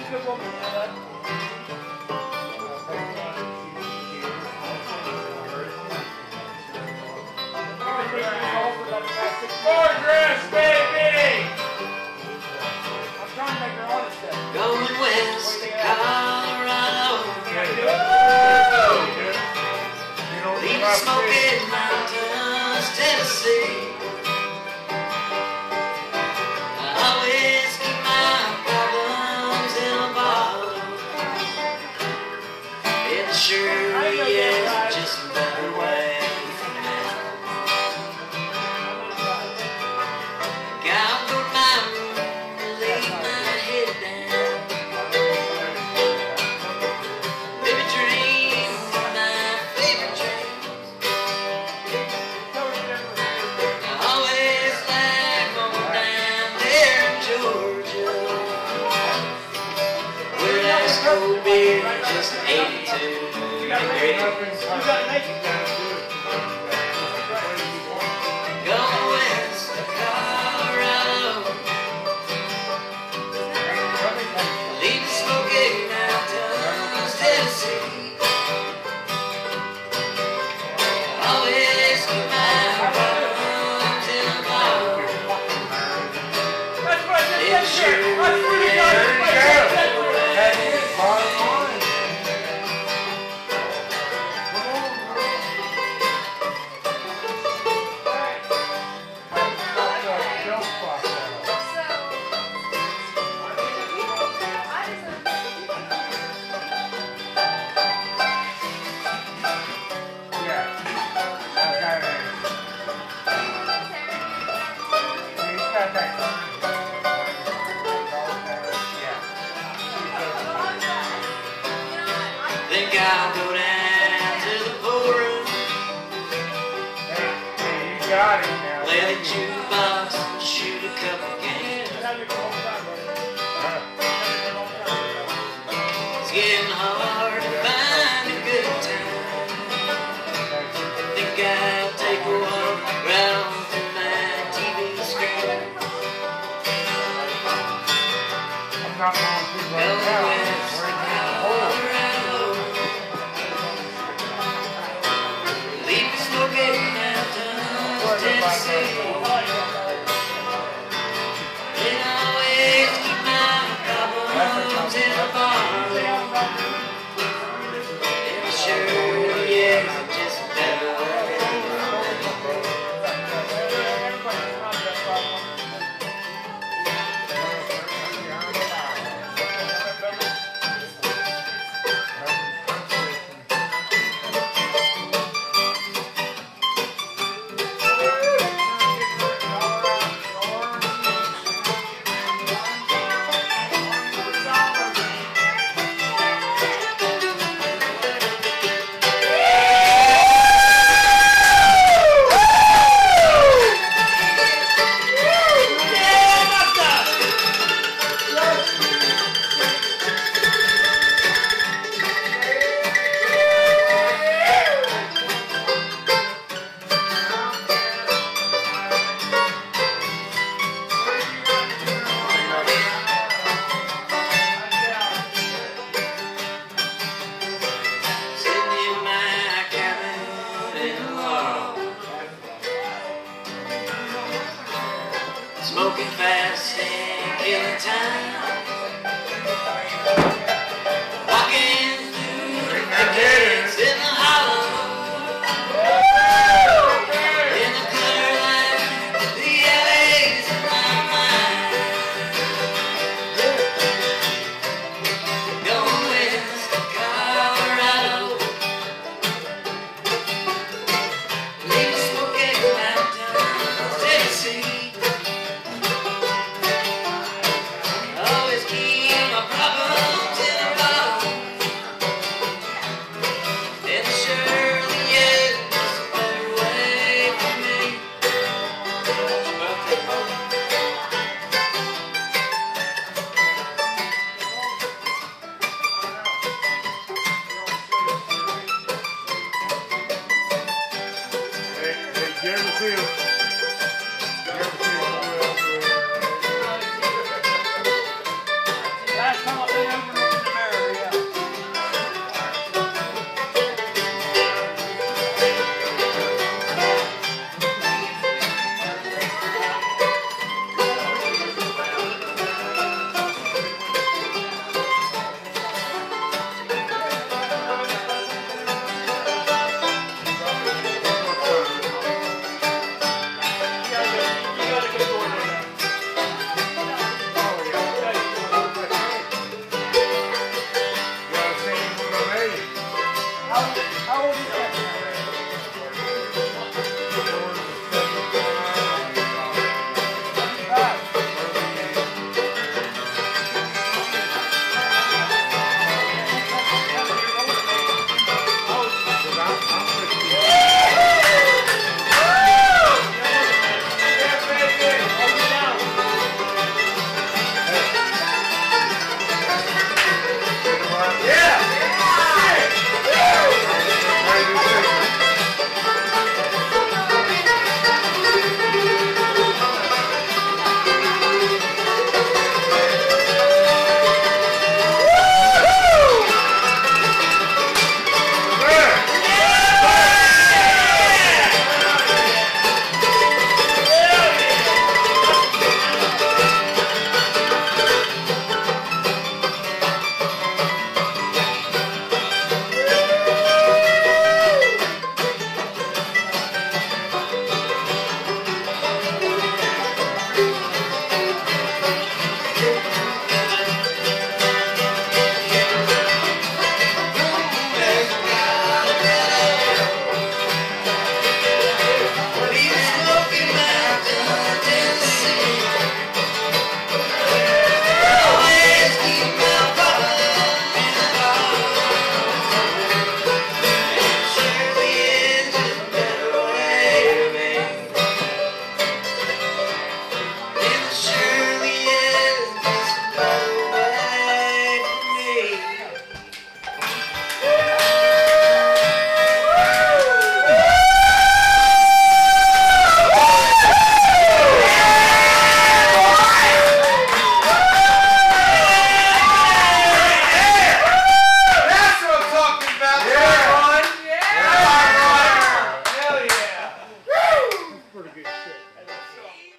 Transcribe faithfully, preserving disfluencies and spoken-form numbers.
good woman, you know that? More dress, baby! I'm trying to make her honest stuff. Going west to Colorado. Leaving Smoky Mountains, Tennessee. I always keep my problems in a bottle. It sure is just a better way for now. Gotta go to my room and lay my head down. Maybe dream of my favorite dream. I always like going down there in Georgia, where that's cold beer just eighty-two degrees. Going west to Colorado, leaving Smoky Mountains, Tennessee. Always keep my problems in a bottle. That's what I did It yesterday. sure I swear to God, that's what I did yesterday. Think I'll go down to the pool room, play the jukebox and shoot a couple games. It's getting hard to find a good time. Think I'll take a walk right on through my T V screen. Go west to Colorado, leaving Smoky Mountains, Tennessee. And always keep my problems in a bottle. It sure is just a better way. Sitting in my cabin in Laurel, smoking fast and killing time.